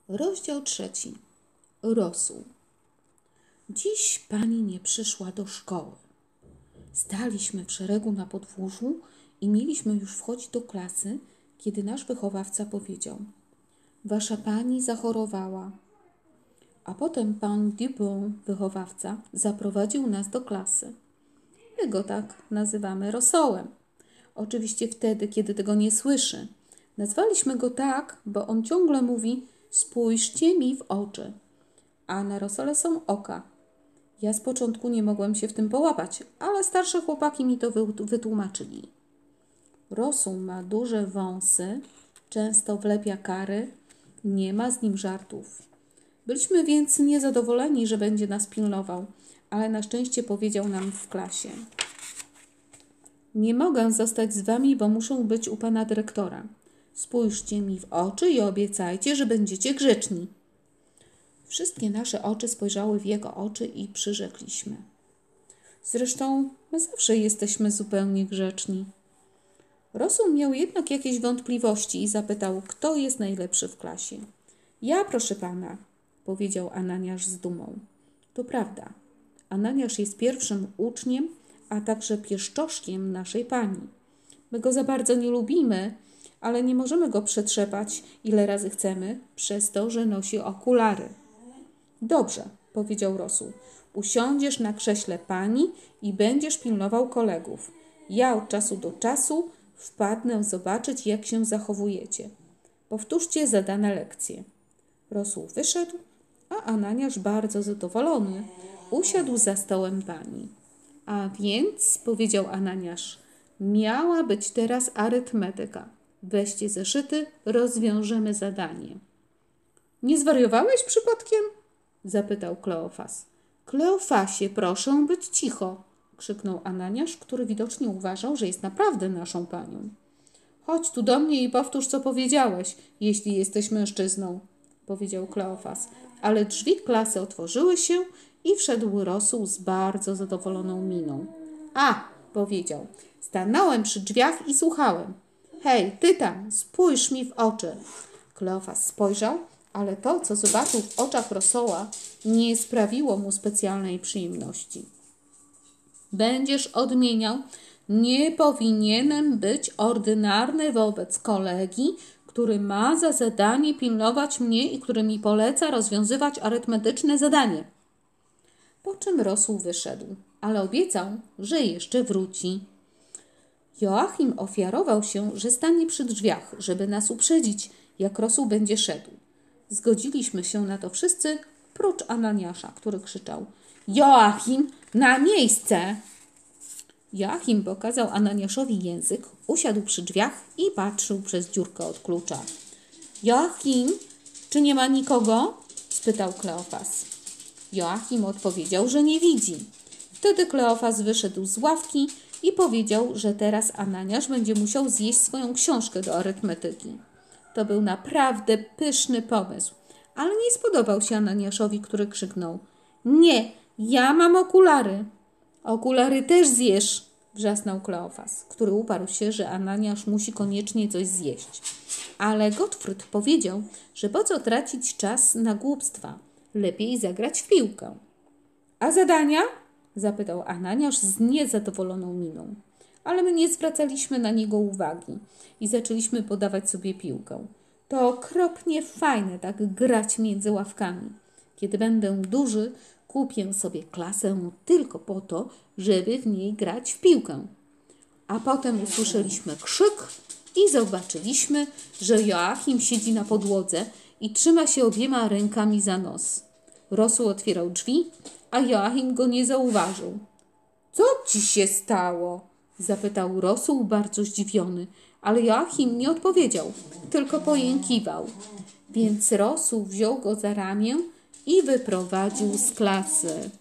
Rozdział 3. Rosół. Dziś pani nie przyszła do szkoły. Staliśmy w szeregu na podwórzu i mieliśmy już wchodzić do klasy, kiedy nasz wychowawca powiedział: wasza pani zachorowała. A potem pan Dupont, wychowawca, zaprowadził nas do klasy. My go tak nazywamy rosołem. Oczywiście wtedy, kiedy tego nie słyszy. Nazwaliśmy go tak, bo on ciągle mówi: spójrzcie mi w oczy. A na rosole są oka. Ja z początku nie mogłem się w tym połapać, ale starsze chłopaki mi to wytłumaczyli. Rosół ma duże wąsy, często wlepia kary, nie ma z nim żartów. Byliśmy więc niezadowoleni, że będzie nas pilnował, ale na szczęście powiedział nam w klasie: nie mogę zostać z wami, bo muszę być u pana dyrektora. Spójrzcie mi w oczy i obiecajcie, że będziecie grzeczni. Wszystkie nasze oczy spojrzały w jego oczy i przyrzekliśmy. Zresztą my zawsze jesteśmy zupełnie grzeczni. Rosół miał jednak jakieś wątpliwości i zapytał, kto jest najlepszy w klasie. Ja, proszę pana, powiedział Ananiasz z dumą. To prawda. Ananiasz jest pierwszym uczniem, a także pieszczoszkiem naszej pani. My go za bardzo nie lubimy, ale nie możemy go przetrzepać, ile razy chcemy, przez to, że nosi okulary. Dobrze, powiedział Rosół. Usiądziesz na krześle pani i będziesz pilnował kolegów. Ja od czasu do czasu wpadnę zobaczyć, jak się zachowujecie. Powtórzcie zadane lekcje. Rosół wyszedł, a Ananiasz, bardzo zadowolony, usiadł za stołem pani. A więc, powiedział Ananiasz, miała być teraz arytmetyka. Weźcie zeszyty, rozwiążemy zadanie. Nie zwariowałeś przypadkiem? Zapytał Kleofas. Kleofasie, proszę być cicho, krzyknął Ananiasz, który widocznie uważał, że jest naprawdę naszą panią. Chodź tu do mnie i powtórz, co powiedziałeś, jeśli jesteś mężczyzną, powiedział Kleofas. Ale drzwi klasy otworzyły się i wszedł Rosół z bardzo zadowoloną miną. A, powiedział, stanąłem przy drzwiach i słuchałem. Hej, ty tam, spójrz mi w oczy. Kleofas spojrzał, ale to, co zobaczył w oczach Rosoła, nie sprawiło mu specjalnej przyjemności. Będziesz odmieniał: nie powinienem być ordynarny wobec kolegi, który ma za zadanie pilnować mnie i który mi poleca rozwiązywać arytmetyczne zadanie. Po czym Rosół wyszedł, ale obiecał, że jeszcze wróci. Joachim ofiarował się, że stanie przy drzwiach, żeby nas uprzedzić, jak Rosół będzie szedł. Zgodziliśmy się na to wszyscy, prócz Ananiasza, który krzyczał: Joachim, na miejsce! Joachim pokazał Ananiaszowi język, usiadł przy drzwiach i patrzył przez dziurkę od klucza. Joachim, czy nie ma nikogo? Spytał Kleofas. Joachim odpowiedział, że nie widzi. Wtedy Kleofas wyszedł z ławki i powiedział, że teraz Ananiasz będzie musiał zjeść swoją książkę do arytmetyki. To był naprawdę pyszny pomysł, ale nie spodobał się Ananiaszowi, który krzyknął: nie, ja mam okulary. Okulary też zjesz, wrzasnął Kleofas, który uparł się, że Ananiasz musi koniecznie coś zjeść. Ale Gottfried powiedział, że po co tracić czas na głupstwa, lepiej zagrać w piłkę. A zadania? Zapytał Ananiasz z niezadowoloną miną. Ale my nie zwracaliśmy na niego uwagi i zaczęliśmy podawać sobie piłkę. To okropnie fajne tak grać między ławkami. Kiedy będę duży, kupię sobie klasę tylko po to, żeby w niej grać w piłkę. A potem usłyszeliśmy krzyk i zobaczyliśmy, że Joachim siedzi na podłodze i trzyma się obiema rękami za nos. Rosół otwierał drzwi, a Joachim go nie zauważył. Co ci się stało? Zapytał Rosół, bardzo zdziwiony, ale Joachim nie odpowiedział, tylko pojękiwał. Więc Rosół wziął go za ramię i wyprowadził z klasy.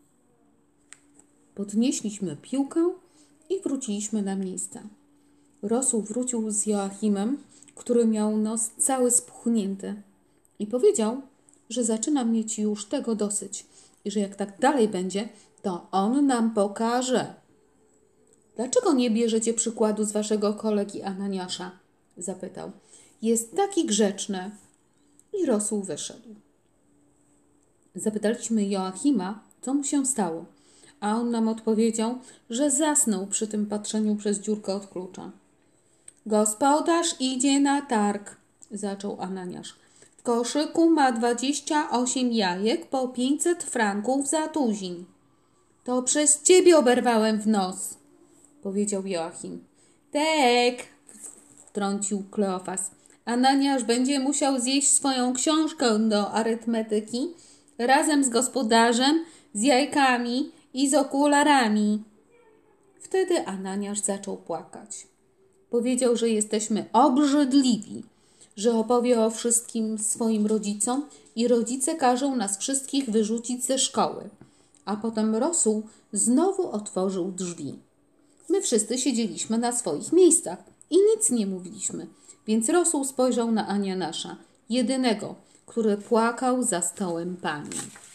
Podnieśliśmy piłkę i wróciliśmy na miejsce. Rosół wrócił z Joachimem, który miał nos cały spuchnięty, i powiedział, że zaczyna mieć już tego dosyć i że jak tak dalej będzie, to on nam pokaże. Dlaczego nie bierzecie przykładu z waszego kolegi Ananiasza? Zapytał. Jest taki grzeczny. i rosół wyszedł. Zapytaliśmy Joachima, co mu się stało, a on nam odpowiedział, że zasnął przy tym patrzeniu przez dziurkę od klucza. Gospodarz idzie na targ, zaczął Ananiasz. W koszyku ma 28 jajek po 500 franków za tuzin. To przez ciebie oberwałem w nos, powiedział Joachim. Tak, wtrącił Kleofas. Ananiasz będzie musiał zjeść swoją książkę do arytmetyki razem z gospodarzem, z jajkami i z okularami. Wtedy Ananiasz zaczął płakać. Powiedział, że jesteśmy obrzydliwi, że opowie o wszystkim swoim rodzicom i rodzice każą nas wszystkich wyrzucić ze szkoły. A potem rosół znowu otworzył drzwi. My wszyscy siedzieliśmy na swoich miejscach i nic nie mówiliśmy, więc rosół spojrzał na Ananiasza, jedynego, który płakał za stołem pani.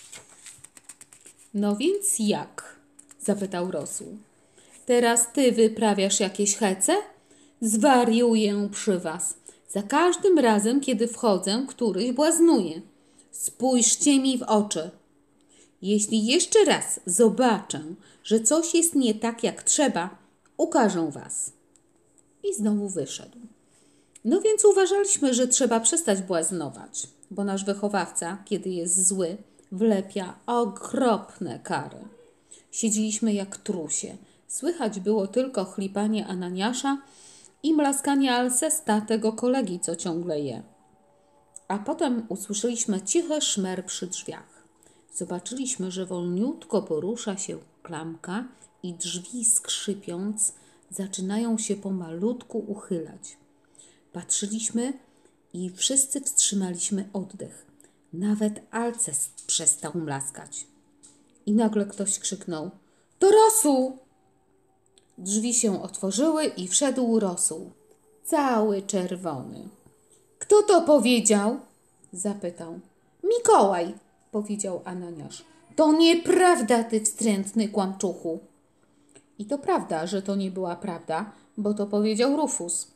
No więc jak? Zapytał rosół. Teraz ty wyprawiasz jakieś hece? Zwariuję przy was. Za każdym razem, kiedy wchodzę, któryś błaznuje. Spójrzcie mi w oczy. Jeśli jeszcze raz zobaczę, że coś jest nie tak jak trzeba, ukażę was. I znowu wyszedł. No więc uważaliśmy, że trzeba przestać błaznować, bo nasz wychowawca, kiedy jest zły, wlepia okropne kary. Siedzieliśmy jak trusie. Słychać było tylko chlipanie Ananiasza i mlaskanie Alcesta, tego kolegi, co ciągle je. A potem usłyszeliśmy cichy szmer przy drzwiach. Zobaczyliśmy, że wolniutko porusza się klamka i drzwi, skrzypiąc, zaczynają się pomalutku uchylać. Patrzyliśmy i wszyscy wstrzymaliśmy oddech. Nawet Alcest przestał mlaskać. I nagle ktoś krzyknął: to rosół! Drzwi się otworzyły i wszedł rosół, cały czerwony. Kto to powiedział? Zapytał. Mikołaj, powiedział Ananiasz. To nieprawda, ty wstrętny kłamczuchu. I to prawda, że to nie była prawda, bo to powiedział Rufus.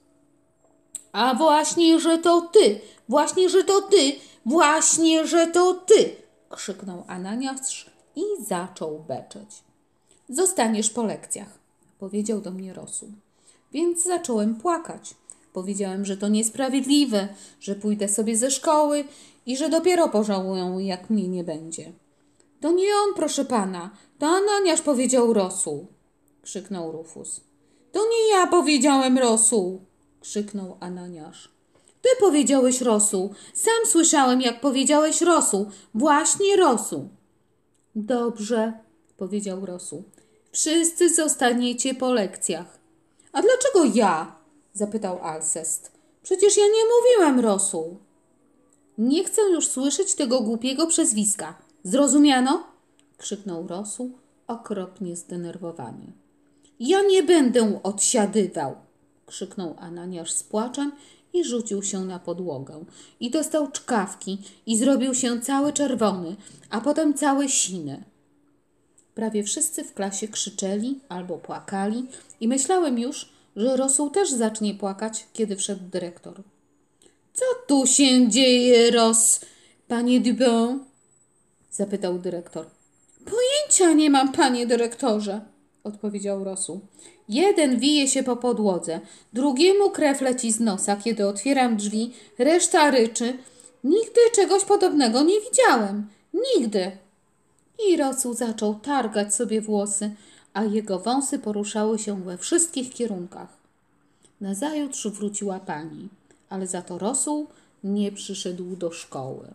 A właśnie, że to ty, właśnie, że to ty, właśnie, że to ty, krzyknął Ananiasz i zaczął beczeć. Zostaniesz po lekcjach, powiedział do mnie rosół. Więc zacząłem płakać. Powiedziałem, że to niesprawiedliwe, że pójdę sobie ze szkoły i że dopiero pożałują, jak mnie nie będzie. To nie on, proszę pana, to Ananiasz powiedział rosół, krzyknął Rufus. To nie ja powiedziałem rosół, krzyknął Ananiasz. Ty powiedziałeś rosół. Sam słyszałem, jak powiedziałeś rosół. Właśnie rosół. Dobrze, powiedział rosół. Wszyscy zostaniecie po lekcjach. A dlaczego ja? Zapytał Alcest. Przecież ja nie mówiłem rosół. Nie chcę już słyszeć tego głupiego przezwiska. Zrozumiano? Krzyknął rosół, okropnie zdenerwowany. Ja nie będę odsiadywał, krzyknął Ananiasz z płaczem i rzucił się na podłogę. I dostał czkawki i zrobił się cały czerwony, a potem cały siny. Prawie wszyscy w klasie krzyczeli albo płakali i myślałem już, że rosół też zacznie płakać, kiedy wszedł dyrektor. Co tu się dzieje, panie Dubon? Zapytał dyrektor. Pojęcia nie mam, panie dyrektorze, odpowiedział rosół. Jeden wije się po podłodze, drugiemu krew leci z nosa, kiedy otwieram drzwi, reszta ryczy. Nigdy czegoś podobnego nie widziałem. Nigdy. I rosół zaczął targać sobie włosy, a jego wąsy poruszały się we wszystkich kierunkach. Nazajutrz wróciła pani, ale za to rosół nie przyszedł do szkoły.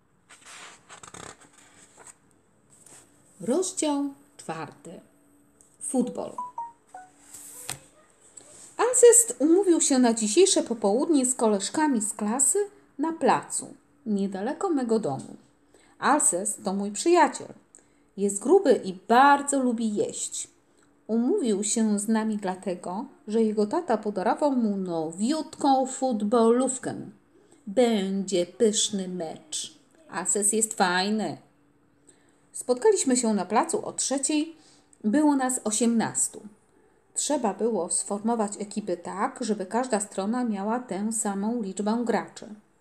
Rozdział 4. Futbol. Alcest umówił się na dzisiejsze popołudnie z koleżkami z klasy na placu, niedaleko mego domu. Alcest to mój przyjaciel. Jest gruby i bardzo lubi jeść. Umówił się z nami dlatego, że jego tata podarował mu nowiutką futbolówkę. Będzie pyszny mecz. Alcest jest fajny. Spotkaliśmy się na placu o 3:00. Było nas 18. Trzeba było sformować ekipy tak, żeby każda strona miała tę samą liczbę graczy.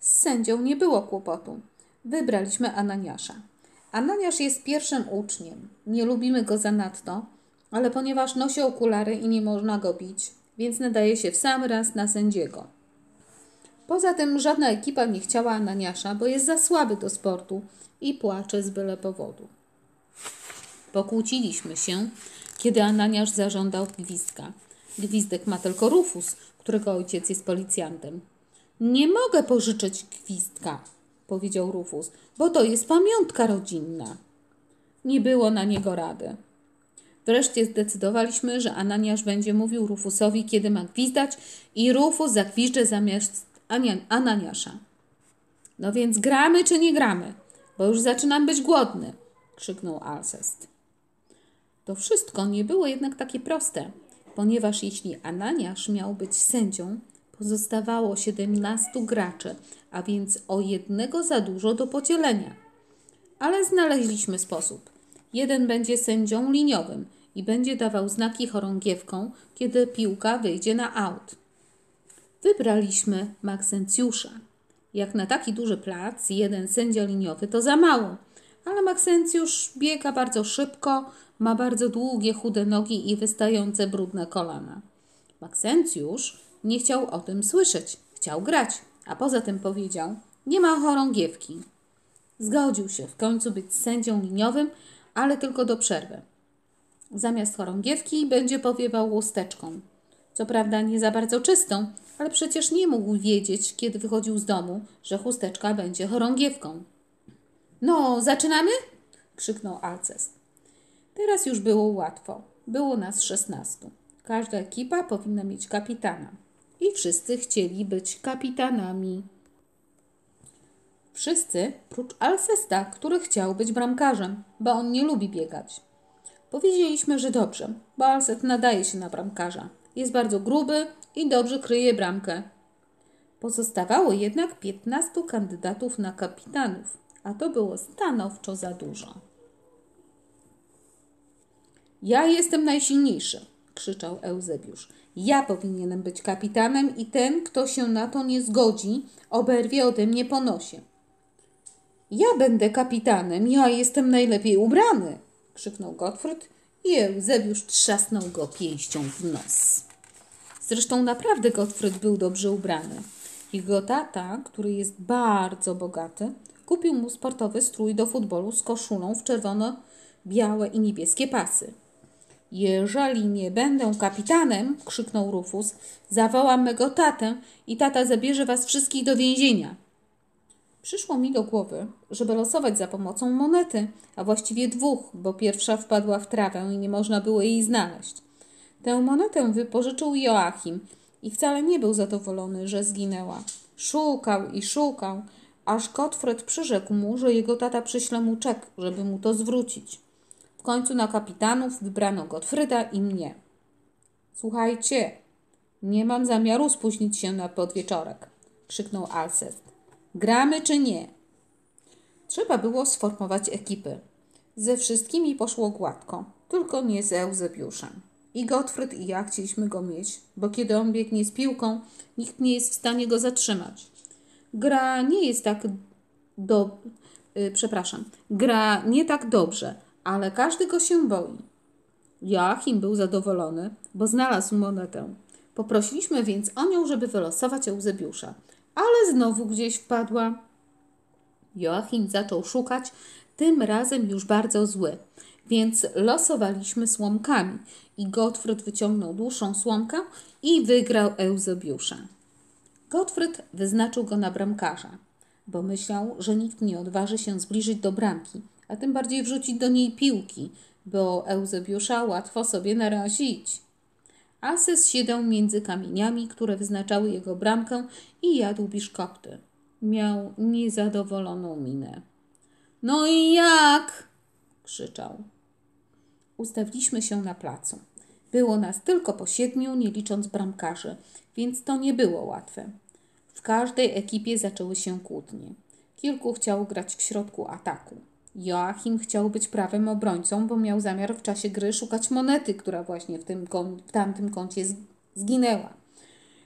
Z sędzią nie było kłopotu. Wybraliśmy Ananiasza. Ananiasz jest pierwszym uczniem. Nie lubimy go zanadto, ale ponieważ nosi okulary i nie można go bić, więc nadaje się w sam raz na sędziego. Poza tym żadna ekipa nie chciała Ananiasza, bo jest za słaby do sportu i płacze z byle powodu. Pokłóciliśmy się, kiedy Ananiasz zażądał gwizdka. Gwizdek ma tylko Rufus, którego ojciec jest policjantem. Nie mogę pożyczyć gwizdka, powiedział Rufus, bo to jest pamiątka rodzinna. Nie było na niego rady. Wreszcie zdecydowaliśmy, że Ananiasz będzie mówił Rufusowi, kiedy ma gwizdać i Rufus zagwizdże zamiast Ananiasza. No więc gramy czy nie gramy? Bo już zaczynam być głodny, krzyknął Alcest. To wszystko nie było jednak takie proste, ponieważ jeśli Ananiasz miał być sędzią, pozostawało 17 graczy, a więc o jednego za dużo do podzielenia. Ale znaleźliśmy sposób. Jeden będzie sędzią liniowym i będzie dawał znaki chorągiewką, kiedy piłka wyjdzie na aut. Wybraliśmy Maksencjusza. Jak na taki duży plac, jeden sędzia liniowy to za mało, ale Maksencjusz biega bardzo szybko, ma bardzo długie, chude nogi i wystające brudne kolana. Maksencjusz nie chciał o tym słyszeć, chciał grać, a poza tym powiedział, nie ma chorągiewki. Zgodził się w końcu być sędzią liniowym, ale tylko do przerwy. Zamiast chorągiewki będzie powiewał chusteczką. Co prawda nie za bardzo czystą, ale przecież nie mógł wiedzieć, kiedy wychodził z domu, że chusteczka będzie chorągiewką. No, zaczynamy? Krzyknął Alcest. Teraz już było łatwo. Było nas 16. Każda ekipa powinna mieć kapitana. I wszyscy chcieli być kapitanami. Wszyscy, prócz Alcesta, który chciał być bramkarzem, bo on nie lubi biegać. Powiedzieliśmy, że dobrze, bo Alcest nadaje się na bramkarza. Jest bardzo gruby i dobrze kryje bramkę. Pozostawało jednak 15 kandydatów na kapitanów, a to było stanowczo za dużo. Ja jestem najsilniejszy, krzyczał Eusebiusz. Ja powinienem być kapitanem i ten, kto się na to nie zgodzi, oberwie ode mnie po nosie. Ja będę kapitanem, ja jestem najlepiej ubrany, krzyknął Gottfried i Eusebiusz trzasnął go pięścią w nos. Zresztą naprawdę Gottfried był dobrze ubrany. Jego tata, który jest bardzo bogaty, kupił mu sportowy strój do futbolu z koszulą w czerwono-białe i niebieskie pasy. Jeżeli nie będę kapitanem, krzyknął Rufus, zawołam mego tatę i tata zabierze was wszystkich do więzienia. Przyszło mi do głowy, żeby losować za pomocą monety, a właściwie 2, bo pierwsza wpadła w trawę i nie można było jej znaleźć. Tę monetę wypożyczył Joachim i wcale nie był zadowolony, że zginęła. Szukał i szukał, aż Gottfried przyrzekł mu, że jego tata przyśle mu czek, żeby mu to zwrócić. W końcu na kapitanów wybrano Gottfrieda i mnie. Słuchajcie, nie mam zamiaru spóźnić się na podwieczorek, krzyknął Alcest. Gramy czy nie? Trzeba było sformować ekipy. Ze wszystkimi poszło gładko, tylko nie z Eusebiuszem. I Gottfried i ja chcieliśmy go mieć, bo kiedy on biegnie z piłką, nikt nie jest w stanie go zatrzymać. Gra nie tak dobrze, ale każdy go się boi. Joachim był zadowolony, bo znalazł monetę. Poprosiliśmy więc o nią, żeby wylosować Eusebiusza, ale znowu gdzieś wpadła. Joachim zaczął szukać, tym razem już bardzo zły, więc losowaliśmy słomkami i Gottfried wyciągnął dłuższą słomkę i wygrał Eusebiusza. Gottfried wyznaczył go na bramkarza, bo myślał, że nikt nie odważy się zbliżyć do bramki, a tym bardziej wrzucić do niej piłki, bo Eusebiusza łatwo sobie narazić. Alcest siedział między kamieniami, które wyznaczały jego bramkę i jadł biszkopty. Miał niezadowoloną minę. No i jak? Krzyczał. Ustawiliśmy się na placu. Było nas tylko po 7, nie licząc bramkarzy, więc to nie było łatwe. W każdej ekipie zaczęły się kłótnie. Kilku chciało grać w środku ataku. Joachim chciał być prawym obrońcą, bo miał zamiar w czasie gry szukać monety, która właśnie w tamtym kącie zginęła.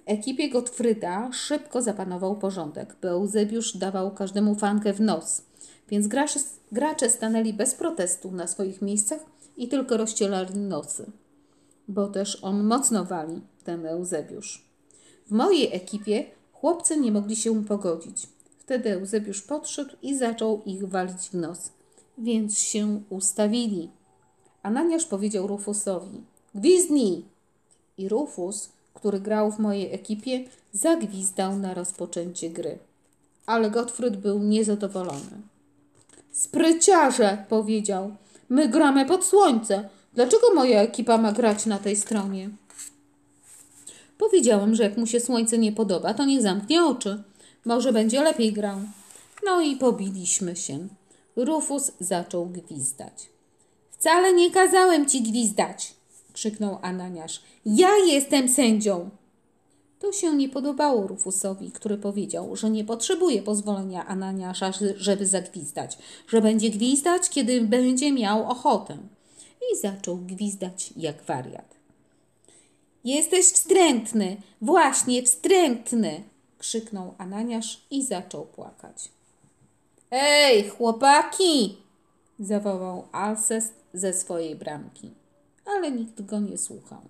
ekipie Gottfryda szybko zapanował porządek. Beuzebiusz dawał każdemu fankę w nos, więc gracze stanęli bez protestu na swoich miejscach i tylko rozcielali nosy, bo też on mocno wali, ten Eusebiusz. W mojej ekipie chłopcy nie mogli się pogodzić. Wtedy Eusebiusz podszedł i zaczął ich walić w nos, więc się ustawili. Ananiasz powiedział Rufusowi: gwizdnij! I Rufus, który grał w mojej ekipie, zagwizdał na rozpoczęcie gry. Ale Gottfried był niezadowolony. Spryciarze, powiedział, my gramy pod słońce. Dlaczego moja ekipa ma grać na tej stronie? Powiedziałem, że jak mu się słońce nie podoba, to niech zamknie oczy. Może będzie lepiej grał. No i pobiliśmy się. Rufus zaczął gwizdać. Wcale nie kazałem ci gwizdać, krzyknął Ananiasz. Ja jestem sędzią. To się nie podobało Rufusowi, który powiedział, że nie potrzebuje pozwolenia Ananiasza, żeby zagwizdać, że będzie gwizdać, kiedy będzie miał ochotę. I zaczął gwizdać jak wariat. Jesteś wstrętny, właśnie wstrętny, krzyknął Ananiasz i zaczął płakać. Ej, chłopaki! Zawołał Alcest ze swojej bramki, ale nikt go nie słuchał.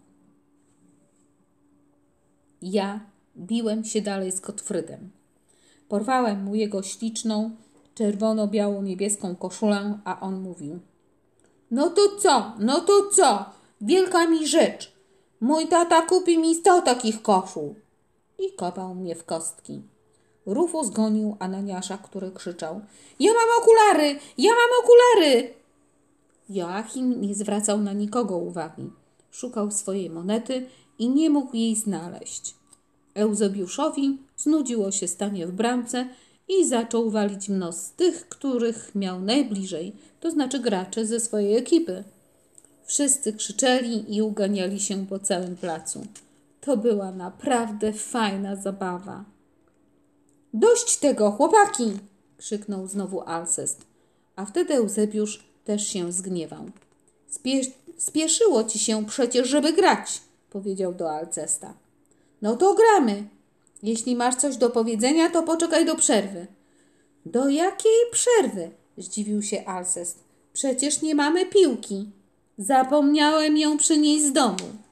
Ja biłem się dalej z Gottfriedem. Porwałem mu jego śliczną, czerwono-biało-niebieską koszulę, a on mówił: no to co? Wielka mi rzecz. Mój tata kupi mi 100 takich koszul. I kopał mnie w kostki. Rufus gonił Ananiasza, który krzyczał: ja mam okulary! Ja mam okulary! Joachim nie zwracał na nikogo uwagi. Szukał swojej monety i nie mógł jej znaleźć. Eusebiuszowi znudziło się stanie w bramce i zaczął walić w nos tych, których miał najbliżej, to znaczy graczy ze swojej ekipy. Wszyscy krzyczeli i uganiali się po całym placu. To była naprawdę fajna zabawa. Dość tego, chłopaki! Krzyknął znowu Alcest, a wtedy Eusebiusz też się zgniewał. Spieszyło ci się przecież, żeby grać, powiedział do Alcesta. No to gramy. Jeśli masz coś do powiedzenia, to poczekaj do przerwy. Do jakiej przerwy? Zdziwił się Alcest. Przecież nie mamy piłki. Zapomniałem ją przynieść z domu.